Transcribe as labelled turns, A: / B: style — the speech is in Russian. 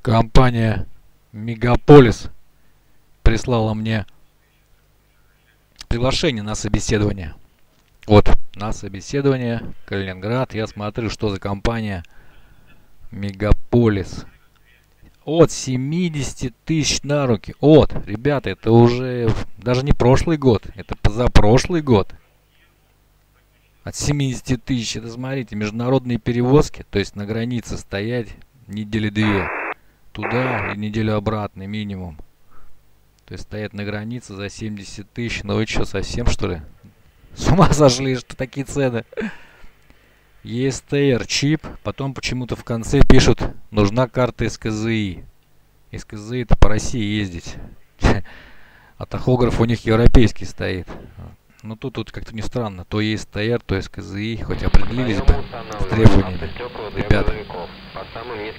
A: Компания Мегаполис прислала мне приглашение на собеседование. Вот, на собеседование, Калининград. Я смотрю, что за компания Мегаполис. От 70 тысяч на руки. От, ребята, это уже даже не прошлый год, это позапрошлый год. От 70 тысяч, это смотрите, международные перевозки, то есть на границе стоять недели две. Туда и неделю обратно минимум. То есть стоять на границе за 70 тысяч. Ну вы что, совсем что ли? С ума сошли, что такие цены? ЕСТР чип. Потом почему-то в конце пишут, нужна карта СКЗИ. СКЗИ это по России ездить. А тахограф у них европейский стоит. Ну тут как-то не странно. То ЕСТР, то СКЗИ. Хоть определились бы с требованиями. Ребята.